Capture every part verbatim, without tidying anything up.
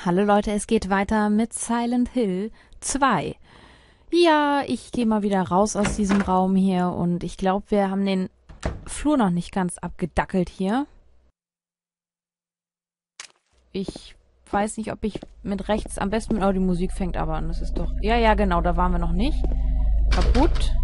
Hallo Leute, es geht weiter mit Silent Hill zwei. Ja, ich gehe mal wieder raus aus diesem Raum hier und ich glaube, wir haben den Flur noch nicht ganz abgedackelt hier. Ich weiß nicht, ob ich mit rechts am besten mit... Oh, die Musik fängt aber an. Das ist doch... Ja, ja, genau, da waren wir noch nicht. Kaputt.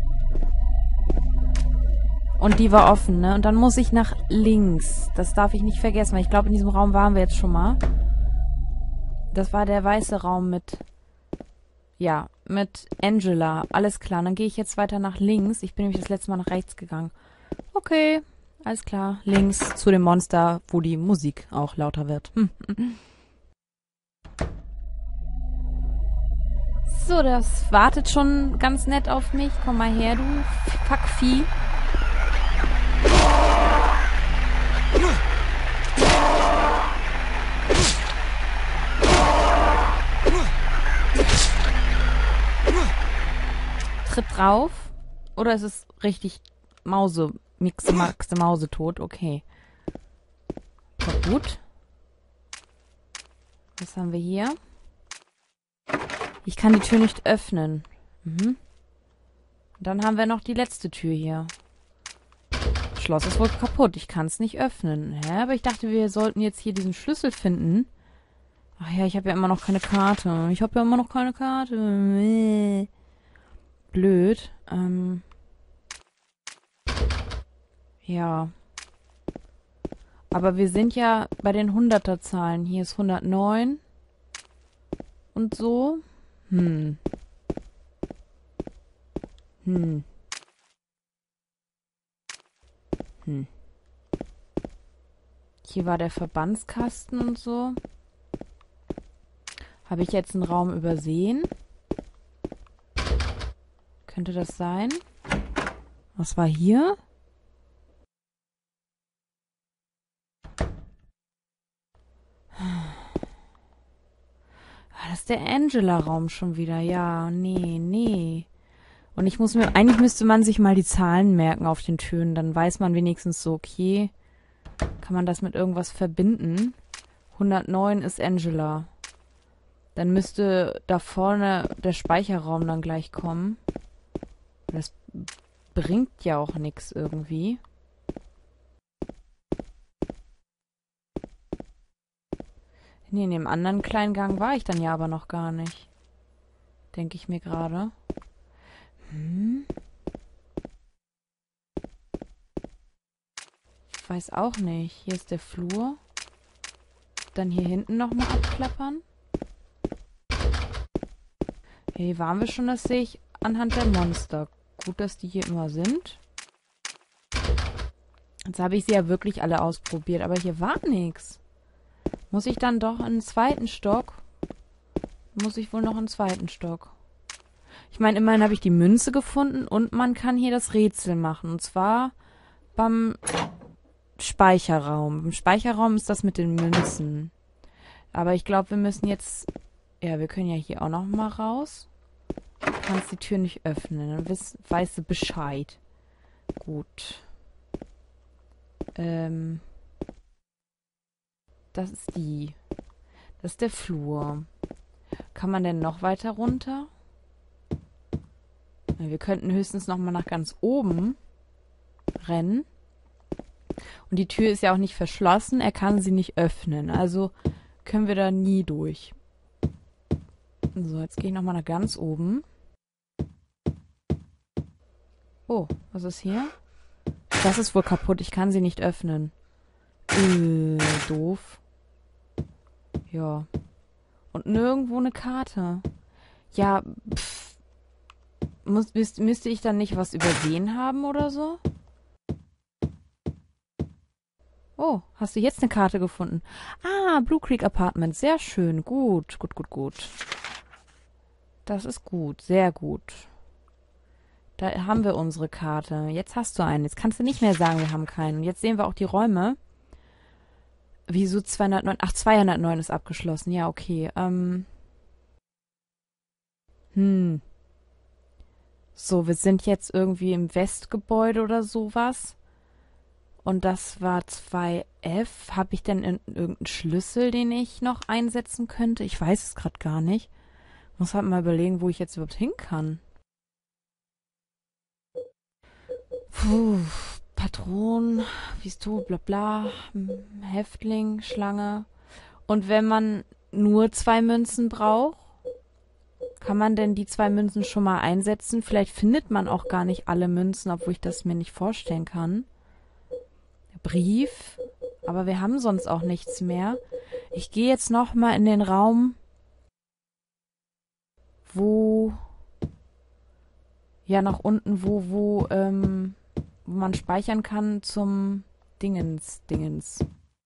Und die war offen, ne? Und dann muss ich nach links. Das darf ich nicht vergessen, weil ich glaube, in diesem Raum waren wir jetzt schon mal. Das war der weiße Raum mit... Ja, mit Angela. Alles klar, dann gehe ich jetzt weiter nach links. Ich bin nämlich das letzte Mal nach rechts gegangen. Okay, alles klar. Links zu dem Monster, wo die Musik auch lauter wird. Hm. So, das wartet schon ganz nett auf mich. Komm mal her, du Fuckvieh. Tritt drauf. Oder ist es richtig Mause, Mixe, Maxe, Mause tot? Okay. War gut. Was haben wir hier? Ich kann die Tür nicht öffnen. Mhm. Dann haben wir noch die letzte Tür hier. Das Schloss ist wohl kaputt. Ich kann es nicht öffnen. Hä? Aber ich dachte, wir sollten jetzt hier diesen Schlüssel finden. Ach ja, ich habe ja immer noch keine Karte. Ich habe ja immer noch keine Karte. Blöd. Ähm. Ja. Aber wir sind ja bei den Hunderterzahlen. Hier ist hundertneun. Und so. Hm. Hm. Hm. Hier war der Verbandskasten und so. Habe ich jetzt einen Raum übersehen? Könnte das sein? Was war hier? Ah, das ist der Angela-Raum schon wieder. Ja, nee, nee. Und ich muss mir... Eigentlich müsste man sich mal die Zahlen merken auf den Türen. Dann weiß man wenigstens so, okay, kann man das mit irgendwas verbinden? hundertneun ist Angela. Dann müsste da vorne der Speicherraum dann gleich kommen. Das bringt ja auch nichts irgendwie. Nee, in dem anderen kleinen Gang war ich dann ja aber noch gar nicht. Denke ich mir gerade. Hm. Ich weiß auch nicht. Hier ist der Flur. Dann hier hinten nochmal abklappern. Hier waren wir schon, das sehe ich anhand der Monster. Gut, dass die hier immer sind. Jetzt habe ich sie ja wirklich alle ausprobiert, aber hier war nichts. Muss ich dann doch in den zweiten Stock? Muss ich wohl noch in den zweiten Stock? Ich meine, immerhin habe ich die Münze gefunden und man kann hier das Rätsel machen. Und zwar beim Speicherraum. Im Speicherraum ist das mit den Münzen. Aber ich glaube, wir müssen jetzt... Ja, wir können ja hier auch noch mal raus. Du kannst die Tür nicht öffnen. Dann weißt, weißt du Bescheid. Gut. Ähm... Das ist die. Das ist der Flur. Kann man denn noch weiter runter? Ja, wir könnten höchstens noch mal nach ganz oben rennen. Und die Tür ist ja auch nicht verschlossen. Er kann sie nicht öffnen. Also können wir da nie durch. So, jetzt gehe ich noch mal nach ganz oben. Oh, was ist hier? Das ist wohl kaputt. Ich kann sie nicht öffnen. Äh, doof. Ja. Und nirgendwo eine Karte. Ja, pff. Muss, müsst, müsste ich dann nicht was übersehen haben oder so? Oh, hast du jetzt eine Karte gefunden? Ah, Blue Creek Apartment. Sehr schön. Gut, gut, gut, gut. Das ist gut. Sehr gut. Da haben wir unsere Karte. Jetzt hast du eine. Jetzt kannst du nicht mehr sagen, wir haben keinen. Und jetzt sehen wir auch die Räume. Wieso zweihundertneun? Ach, zweihundertneun ist abgeschlossen. Ja, okay. Ähm. Hm. So, wir sind jetzt irgendwie im Westgebäude oder sowas. Und das war zwei F. Habe ich denn in, irgendeinen Schlüssel, den ich noch einsetzen könnte? Ich weiß es gerade gar nicht. Muss halt mal überlegen, wo ich jetzt überhaupt hin kann. Puh, Patron, Pistole, bla bla, Häftling, Schlange. Und wenn man nur zwei Münzen braucht, kann man denn die zwei Münzen schon mal einsetzen? Vielleicht findet man auch gar nicht alle Münzen, obwohl ich das mir nicht vorstellen kann. Brief, aber wir haben sonst auch nichts mehr. Ich gehe jetzt noch mal in den Raum, wo, ja nach unten, wo, wo, ähm, wo man speichern kann zum Dingens, Dingens.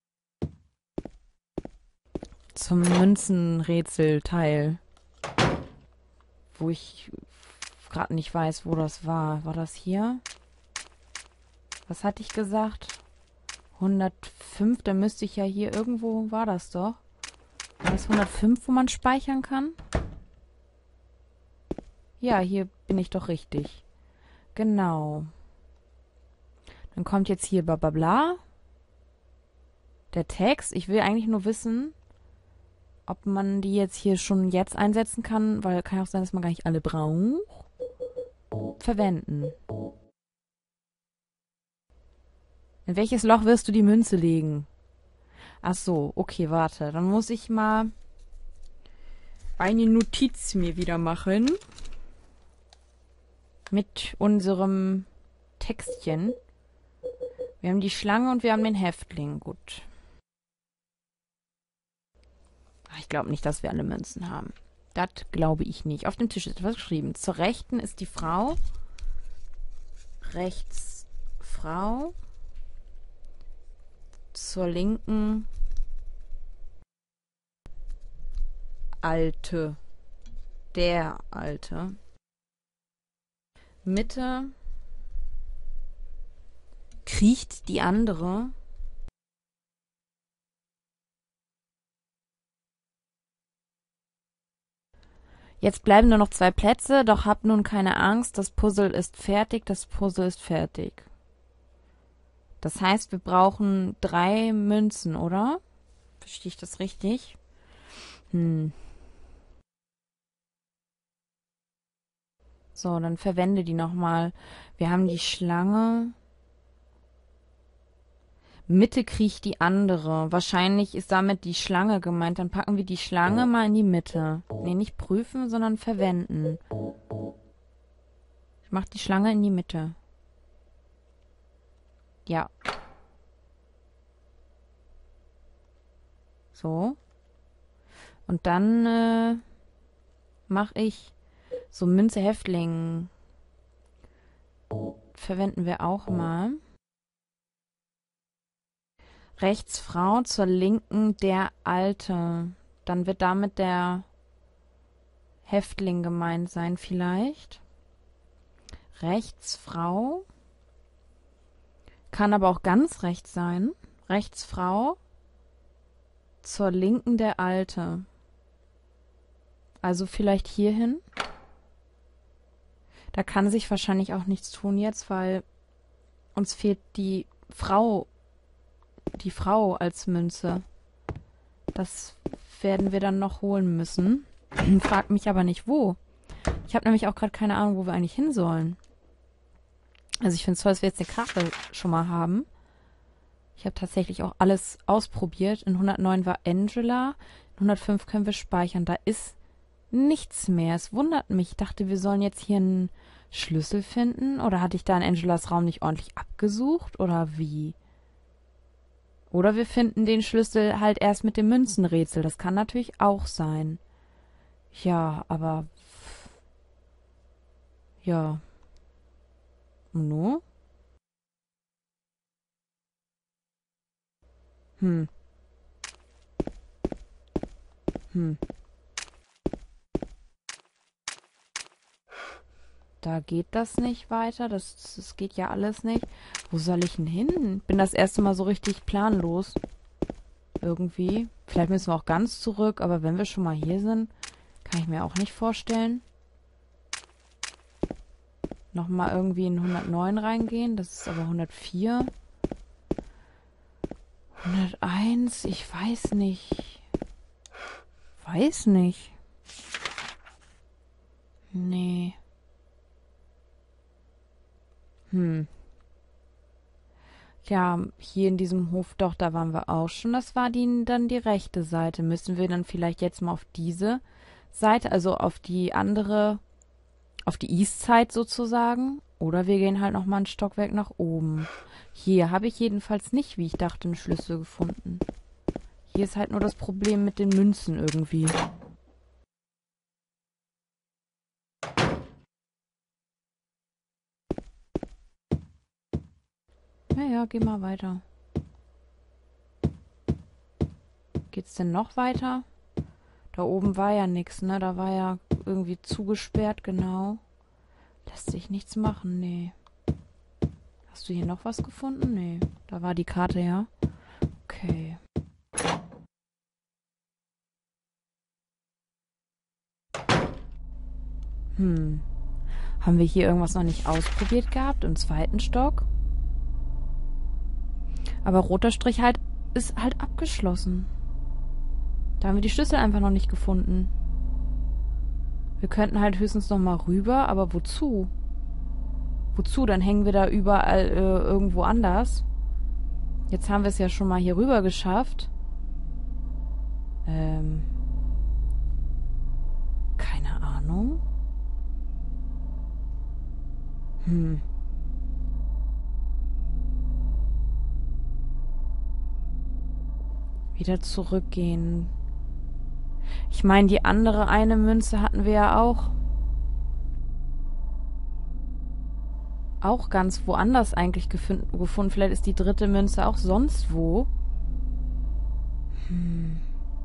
Zum Münzenrätselteil. Wo ich gerade nicht weiß, wo das war. War das hier? Was hatte ich gesagt? hundertfünf, da müsste ich ja hier irgendwo, war das doch. War das hundertfünf, wo man speichern kann? Ja, hier bin ich doch richtig. Genau. Dann kommt jetzt hier bla bla bla. Der Text. Ich will eigentlich nur wissen, ob man die jetzt hier schon jetzt einsetzen kann, weil kann ja auch sein, dass man gar nicht alle braucht. Verwenden. In welches Loch wirst du die Münze legen? Ach so, okay, warte. Dann muss ich mal eine Notiz mir wieder machen. Mit unserem Textchen. Wir haben die Schlange und wir haben den Häftling. Gut. Ach, ich glaube nicht, dass wir alle Münzen haben. Das glaube ich nicht. Auf dem Tisch ist etwas geschrieben. Zur Rechten ist die Frau. Rechts Frau. Zur Linken Alte. Der Alte. Mitte kriecht die andere. Jetzt bleiben nur noch zwei Plätze, doch habt nun keine Angst, das Puzzle ist fertig, das Puzzle ist fertig. Das heißt, wir brauchen drei Münzen, oder? Verstehe ich das richtig? Hm. So, dann verwende die nochmal. Wir haben die Schlange. Mitte kriecht die andere. Wahrscheinlich ist damit die Schlange gemeint. Dann packen wir die Schlange mal in die Mitte. Nee, nicht prüfen, sondern verwenden. Ich mach die Schlange in die Mitte. Ja. So. Und dann äh, mache ich so Münze Häftling. Verwenden wir auch mal. Rechts Frau, zur Linken der Alte. Dann wird damit der Häftling gemeint sein vielleicht. Rechts Frau. Kann aber auch ganz rechts sein. Rechts Frau. Zur Linken der Alte. Also vielleicht hierhin. Da kann sich wahrscheinlich auch nichts tun jetzt, weil uns fehlt die Frau, die Frau als Münze. Das werden wir dann noch holen müssen. Frag mich aber nicht, wo. Ich habe nämlich auch gerade keine Ahnung, wo wir eigentlich hin sollen. Also ich finde es toll, dass wir jetzt eine Karte schon mal haben. Ich habe tatsächlich auch alles ausprobiert. In hundertneun war Angela. In hundertfünf können wir speichern. Da ist nichts mehr. Es wundert mich. Ich dachte, wir sollen jetzt hier einen Schlüssel finden. Oder hatte ich da in Angelas Raum nicht ordentlich abgesucht? Oder wie? Oder wir finden den Schlüssel halt erst mit dem Münzenrätsel. Das kann natürlich auch sein. Ja, aber... Ja. No? Hm. Hm. Da geht das nicht weiter. Das, das geht ja alles nicht. Wo soll ich denn hin? Bin das erste Mal so richtig planlos. Irgendwie. Vielleicht müssen wir auch ganz zurück. Aber wenn wir schon mal hier sind, kann ich mir auch nicht vorstellen. Nochmal irgendwie in hundertneun reingehen. Das ist aber hundertvier. hunderteins, ich weiß nicht. Weiß nicht. Nee. Hm. Ja, hier in diesem Hof, doch, da waren wir auch schon. Das war die, dann die rechte Seite. Müssen wir dann vielleicht jetzt mal auf diese Seite, also auf die andere, auf die Eastside sozusagen? Oder wir gehen halt nochmal ein Stockwerk nach oben. Hier habe ich jedenfalls nicht, wie ich dachte, einen Schlüssel gefunden. Hier ist halt nur das Problem mit den Münzen irgendwie. Naja, geh mal weiter. Geht's denn noch weiter? Da oben war ja nichts, ne? Da war ja irgendwie zugesperrt, genau. Lässt sich nichts machen, nee. Hast du hier noch was gefunden? Nee. Da war die Karte, ja? Okay. Hm. Haben wir hier irgendwas noch nicht ausprobiert gehabt? Im zweiten Stock? Aber roter Strich halt ist halt abgeschlossen. Da haben wir die Schlüssel einfach noch nicht gefunden. Wir könnten halt höchstens noch mal rüber, aber wozu? Wozu? Dann hängen wir da überall äh, irgendwo anders. Jetzt haben wir es ja schon mal hier rüber geschafft. Ähm. Keine Ahnung. Hm. Wieder zurückgehen. Ich meine, die andere eine Münze hatten wir ja auch. Auch ganz woanders eigentlich gefunden. gefunden. Vielleicht ist die dritte Münze auch sonst wo. Hm.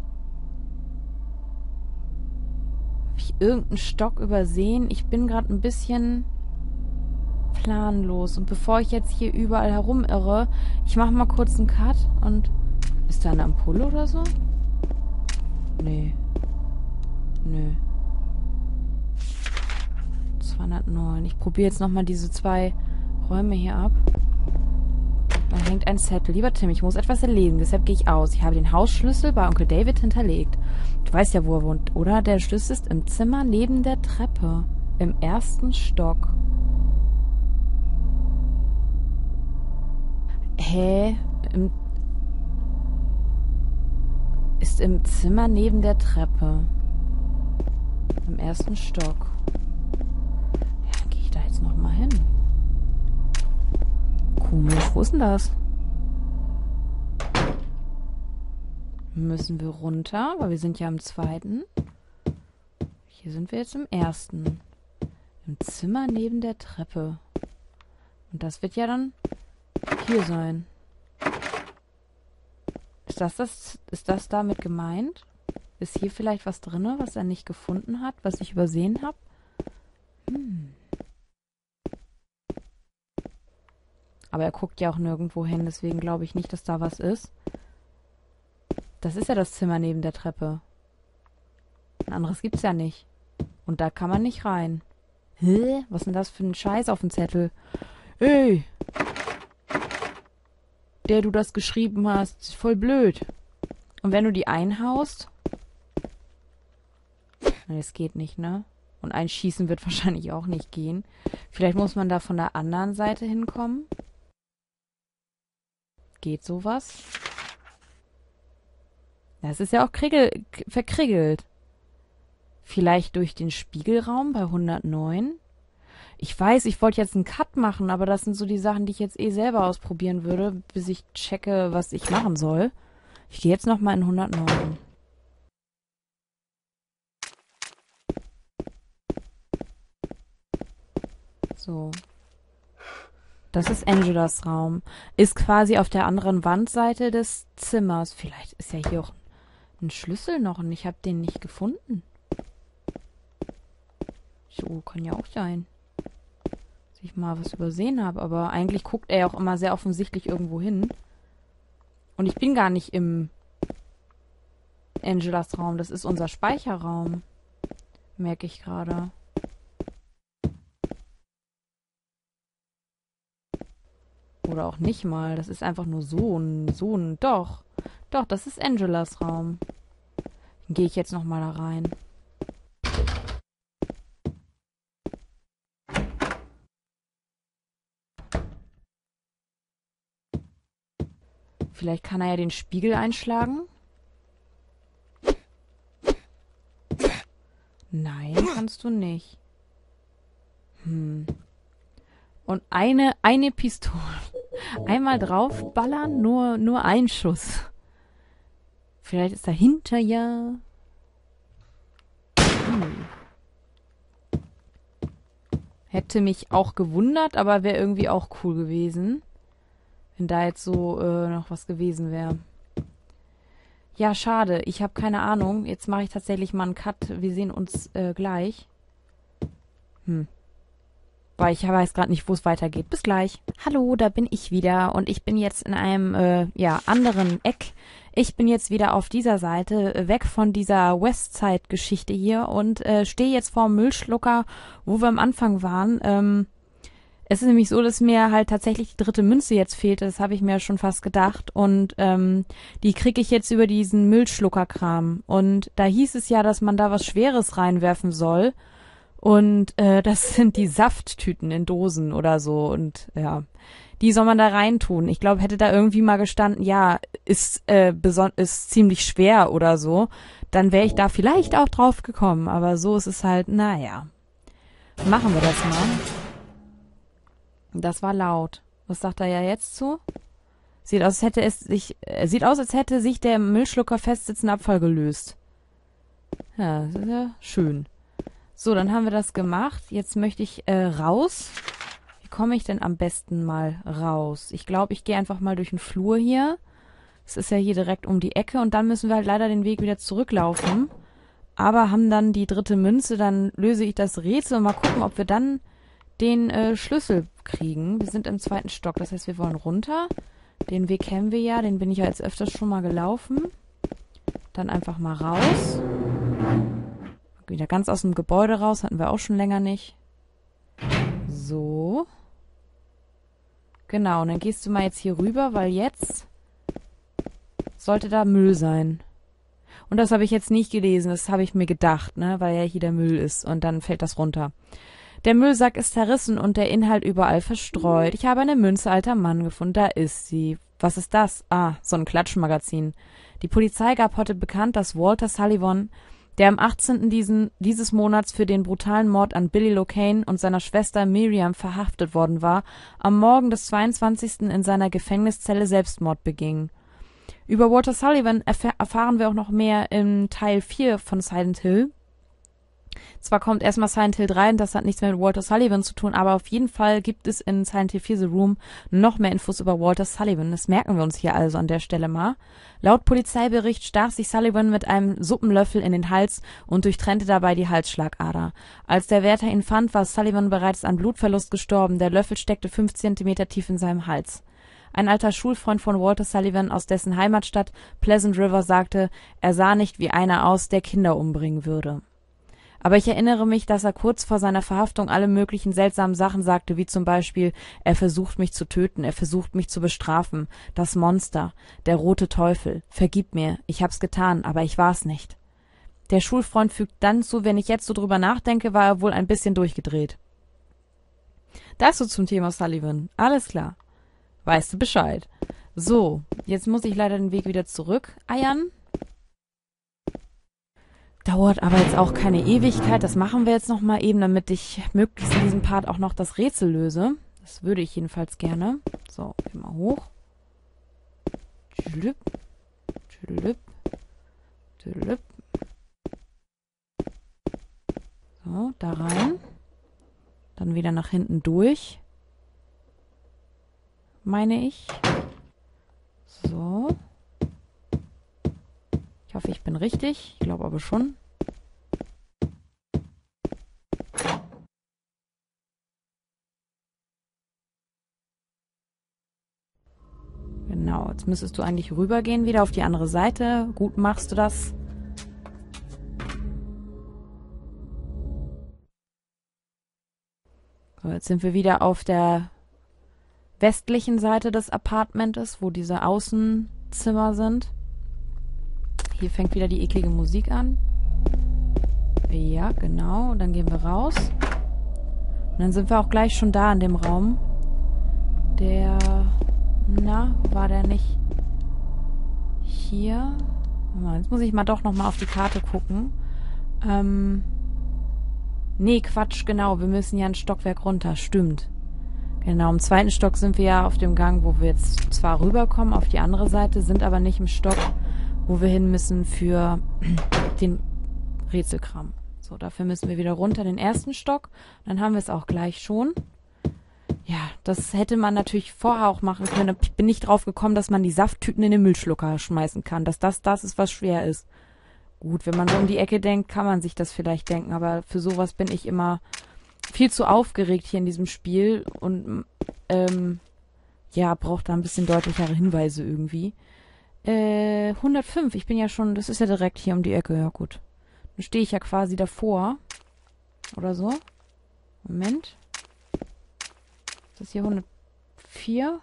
Habe ich irgendeinen Stock übersehen? Ich bin gerade ein bisschen planlos. Und bevor ich jetzt hier überall herumirre, ich mache mal kurz einen Cut und... Ist da eine Ampulle oder so? Nee. Nö. zweihundertneun. Ich probiere jetzt nochmal diese zwei Räume hier ab. Da hängt ein Zettel. Lieber Tim, ich muss etwas erledigen, deshalb gehe ich aus. Ich habe den Hausschlüssel bei Onkel David hinterlegt. Du weißt ja, wo er wohnt, oder? Der Schlüssel ist im Zimmer neben der Treppe. Im ersten Stock. Hä? Im ist im Zimmer neben der Treppe. Im ersten Stock. Ja, gehe ich da jetzt nochmal hin? Komisch, wo ist denn das? Müssen wir runter, weil wir sind ja im zweiten. Hier sind wir jetzt im ersten. Im Zimmer neben der Treppe. Und das wird ja dann hier sein. Ist das, das, ist das damit gemeint? Ist hier vielleicht was drin, was er nicht gefunden hat, was ich übersehen habe? Hm. Aber er guckt ja auch nirgendwo hin, deswegen glaube ich nicht, dass da was ist. Das ist ja das Zimmer neben der Treppe. Ein anderes gibt's ja nicht. Und da kann man nicht rein. Hä? Was ist denn das für ein Scheiß auf dem Zettel? Ey! Der du das geschrieben hast, voll blöd. Und wenn du die einhaust... Das geht nicht, ne? Und einschießen wird wahrscheinlich auch nicht gehen. Vielleicht muss man da von der anderen Seite hinkommen. Geht sowas? Das ist ja auch kriegel, verkriegelt. Vielleicht durch den Spiegelraum bei hundertneun? Ich weiß, ich wollte jetzt einen Cut machen, aber das sind so die Sachen, die ich jetzt eh selber ausprobieren würde, bis ich checke, was ich machen soll. Ich gehe jetzt nochmal in hundertneun. So. Das ist Angelas Raum. Ist quasi auf der anderen Wandseite des Zimmers. Vielleicht ist ja hier auch ein Schlüssel noch und ich habe den nicht gefunden. So, kann ja auch sein. Dass ich mal was übersehen habe. Aber eigentlich guckt er ja auch immer sehr offensichtlich irgendwo hin. Und ich bin gar nicht im Angelas Raum. Das ist unser Speicherraum. Merke ich gerade. Oder auch nicht mal. Das ist einfach nur so ein, so ein, doch. Doch, das ist Angelas Raum. Dann gehe ich jetzt nochmal da rein. Vielleicht kann er ja den Spiegel einschlagen. Nein, kannst du nicht. Hm. Und eine, eine Pistole. Einmal draufballern, nur, nur ein Schuss. Vielleicht ist dahinter ja... Hm. Hätte mich auch gewundert, aber wäre irgendwie auch cool gewesen. Wenn da jetzt so äh, noch was gewesen wäre. Ja, schade. Ich habe keine Ahnung. Jetzt mache ich tatsächlich mal einen Cut. Wir sehen uns äh, gleich. Hm. Weil ich weiß gerade nicht, wo es weitergeht. Bis gleich. Hallo, da bin ich wieder. Und ich bin jetzt in einem äh, ja, anderen Eck. Ich bin jetzt wieder auf dieser Seite, äh, weg von dieser Westside-Geschichte hier. Und äh, stehe jetzt vor dem Müllschlucker, wo wir am Anfang waren. Ähm... Es ist nämlich so, dass mir halt tatsächlich die dritte Münze jetzt fehlt. Das habe ich mir schon fast gedacht. Und ähm, die kriege ich jetzt über diesen Müllschluckerkram. Und da hieß es ja, dass man da was Schweres reinwerfen soll. Und äh, das sind die Safttüten in Dosen oder so. Und ja, die soll man da reintun. Ich glaube, hätte da irgendwie mal gestanden, ja, ist, äh, beson- ist ziemlich schwer oder so, dann wäre ich da vielleicht auch drauf gekommen. Aber so ist es halt, naja. Machen wir das mal. Das war laut. Was sagt er ja jetzt zu? Sieht aus, als hätte es sich, äh, sieht aus, als hätte sich der Müllschlucker festsitzende Abfall gelöst. Ja, das ist ja schön. So, dann haben wir das gemacht. Jetzt möchte ich äh, raus. Wie komme ich denn am besten mal raus? Ich glaube, ich gehe einfach mal durch den Flur hier. Es ist ja hier direkt um die Ecke und dann müssen wir halt leider den Weg wieder zurücklaufen. Aber haben dann die dritte Münze, dann löse ich das Rätsel und mal gucken, ob wir dann den äh, Schlüssel kriegen. Wir sind im zweiten Stock, das heißt, wir wollen runter. Den Weg kennen wir ja, den bin ich ja jetzt öfters schon mal gelaufen. Dann einfach mal raus. Wieder ganz aus dem Gebäude raus, hatten wir auch schon länger nicht. So. Genau, und dann gehst du mal jetzt hier rüber, weil jetzt sollte da Müll sein. Und das habe ich jetzt nicht gelesen, das habe ich mir gedacht, ne, weil ja hier der Müll ist und dann fällt das runter. Der Müllsack ist zerrissen und der Inhalt überall verstreut. Ich habe eine Münze alter Mann gefunden. Da ist sie. Was ist das? Ah, so ein Klatschmagazin. Die Polizei gab heute bekannt, dass Walter Sullivan, der am achtzehnten Diesen, dieses Monats für den brutalen Mord an Billy Locane und seiner Schwester Miriam verhaftet worden war, am Morgen des zweiundzwanzigsten in seiner Gefängniszelle Selbstmord beging. Über Walter Sullivan erf- erfahren wir auch noch mehr im Teil vier von Silent Hill. Zwar kommt erstmal Silent Hill drei, und das hat nichts mehr mit Walter Sullivan zu tun, aber auf jeden Fall gibt es in Silent Hill vier The Room noch mehr Infos über Walter Sullivan. Das merken wir uns hier also an der Stelle mal. Laut Polizeibericht stach sich Sullivan mit einem Suppenlöffel in den Hals und durchtrennte dabei die Halsschlagader. Als der Wärter ihn fand, war Sullivan bereits an Blutverlust gestorben. Der Löffel steckte fünf Zentimeter tief in seinem Hals. Ein alter Schulfreund von Walter Sullivan aus dessen Heimatstadt Pleasant River sagte, er sah nicht wie einer aus, der Kinder umbringen würde. Aber ich erinnere mich, dass er kurz vor seiner Verhaftung alle möglichen seltsamen Sachen sagte, wie zum Beispiel, er versucht mich zu töten, er versucht mich zu bestrafen, das Monster, der rote Teufel, vergib mir, ich hab's getan, aber ich war's nicht. Der Schulfreund fügt dann zu, wenn ich jetzt so drüber nachdenke, war er wohl ein bisschen durchgedreht. Das so zum Thema Sullivan, alles klar. Weißt du Bescheid. So, jetzt muss ich leider den Weg wieder zurück eiern. Dauert aber jetzt auch keine Ewigkeit. Das machen wir jetzt noch mal eben, damit ich möglichst in diesem Part auch noch das Rätsel löse. Das würde ich jedenfalls gerne. So, gehen wir hoch. Tschülüpp. Tschülüpp. Tschülüpp. So, da rein. Dann wieder nach hinten durch. Meine ich. So. Ich hoffe, ich bin richtig. Ich glaube aber schon. Genau, jetzt müsstest du eigentlich rübergehen wieder auf die andere Seite. Gut machst du das. So, jetzt sind wir wieder auf der westlichen Seite des Apartments, wo diese Außenzimmer sind. Hier fängt wieder die eklige Musik an. Ja, genau. Und dann gehen wir raus. Und dann sind wir auch gleich schon da in dem Raum. Der... Na, war der nicht hier? Jetzt muss ich mal doch nochmal auf die Karte gucken. Ähm... Nee, Quatsch, genau. Wir müssen ja ein Stockwerk runter. Stimmt. Genau, im zweiten Stock sind wir ja auf dem Gang, wo wir jetzt zwar rüberkommen auf die andere Seite, sind aber nicht im Stock, wo wir hin müssen für den Rätselkram. So, dafür müssen wir wieder runter, den ersten Stock. Dann haben wir es auch gleich schon. Ja, das hätte man natürlich vorher auch machen können. Ich bin nicht drauf gekommen, dass man die Safttüten in den Müllschlucker schmeißen kann. Dass das das ist, was schwer ist. Gut, wenn man so um die Ecke denkt, kann man sich das vielleicht denken. Aber für sowas bin ich immer viel zu aufgeregt hier in diesem Spiel. Und ähm, ja, braucht da ein bisschen deutlichere Hinweise irgendwie. Äh, hundertfünf, ich bin ja schon, das ist ja direkt hier um die Ecke. Ja gut, dann stehe ich ja quasi davor. Oder so. Moment. Ist das hier hundertvier?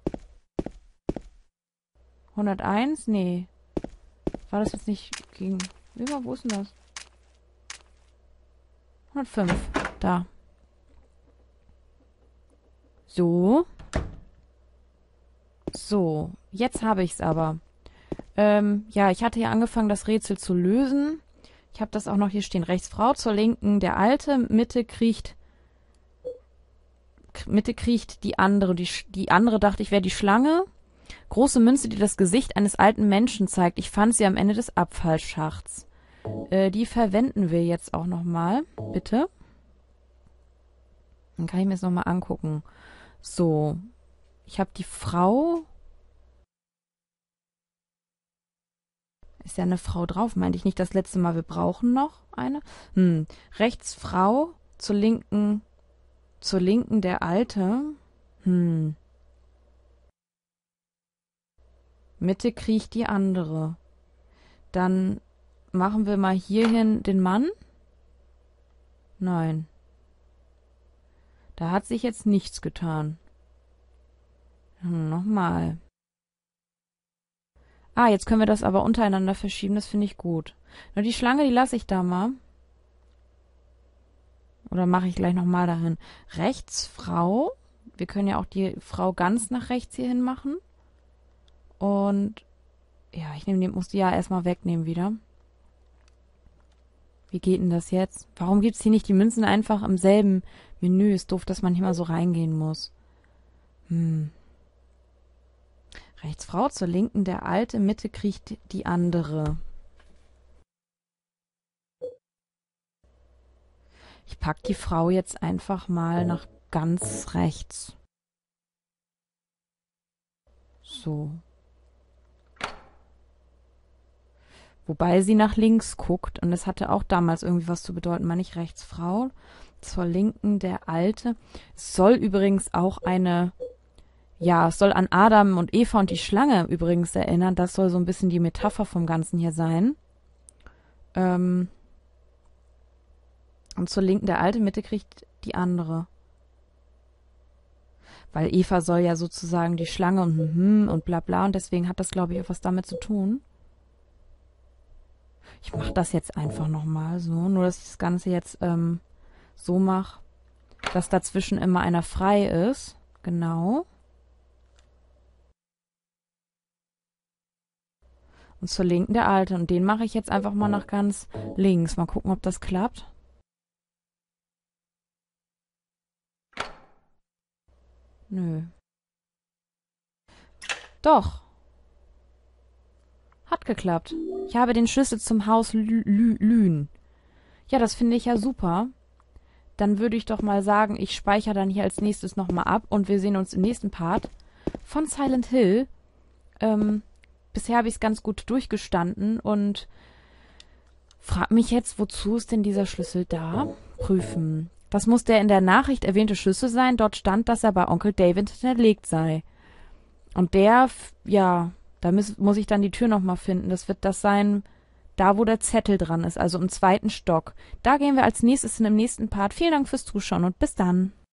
hunderteins? Nee. War das jetzt nicht gegenüber? Wo ist denn das? hundertfünf. Da. So. So. Jetzt habe ich es aber. Ähm, ja, ich hatte ja angefangen, das Rätsel zu lösen. Ich habe das auch noch hier stehen. Rechts Frau, zur Linken der Alte, Mitte kriecht Mitte kriecht die andere. Die, die andere dachte ich wäre die Schlange. Große Münze, die das Gesicht eines alten Menschen zeigt. Ich fand sie am Ende des Abfallschachts. Äh, die verwenden wir jetzt auch nochmal. Bitte. Dann kann ich mir das nochmal angucken. So. Ich habe die Frau. Ist ja eine Frau drauf. Meinte ich nicht das letzte Mal, wir brauchen noch eine? Hm. Rechts Frau, zur Linken, zur Linken der Alte. Hm. Mitte kriecht die andere. Dann machen wir mal hierhin den Mann. Nein. Da hat sich jetzt nichts getan. Hm, nochmal. Ah, jetzt können wir das aber untereinander verschieben. Das finde ich gut. Nur die Schlange, die lasse ich da mal. Oder mache ich gleich nochmal dahin. Rechts Frau. Wir können ja auch die Frau ganz nach rechts hier hin machen. Und ja, ich nehme den, muss die ja erstmal wegnehmen wieder. Wie geht denn das jetzt? Warum gibt es hier nicht die Münzen einfach im selben Menü? Ist doof, dass man hier mal so reingehen muss. Hm. Rechts Frau, zur Linken der Alte, Mitte kriecht die andere. Ich pack die Frau jetzt einfach mal nach ganz rechts. So. Wobei sie nach links guckt. Und das hatte auch damals irgendwie was zu bedeuten. Meine ich rechts Frau, zur Linken der Alte. Es soll übrigens auch eine... Ja, es soll an Adam und Eva und die Schlange übrigens erinnern. Das soll so ein bisschen die Metapher vom Ganzen hier sein. Ähm und zur Linken der Alte, Mitte kriegt die andere. Weil Eva soll ja sozusagen die Schlange und hm und bla bla. Und deswegen hat das, glaube ich, auch was damit zu tun. Ich mache das jetzt einfach nochmal so. Nur, dass ich das Ganze jetzt ähm, so mache, dass dazwischen immer einer frei ist. Genau. Und zur Linken der Alte. Und den mache ich jetzt einfach mal nach ganz links. Mal gucken, ob das klappt. Nö. Doch. Hat geklappt. Ich habe den Schlüssel zum Haus Lü Lü Lühn. Ja, das finde ich ja super. Dann würde ich doch mal sagen, ich speichere dann hier als nächstes nochmal ab. Und wir sehen uns im nächsten Part von Silent Hill. Ähm... Bisher habe ich es ganz gut durchgestanden und frage mich jetzt, wozu ist denn dieser Schlüssel da? Prüfen. Das muss der in der Nachricht erwähnte Schlüssel sein. Dort stand, dass er bei Onkel David hinterlegt sei. Und der, ja, da muss, muss ich dann die Tür nochmal finden. Das wird das sein, da wo der Zettel dran ist, also im zweiten Stock. Da gehen wir als nächstes in dem nächsten Part. Vielen Dank fürs Zuschauen und bis dann.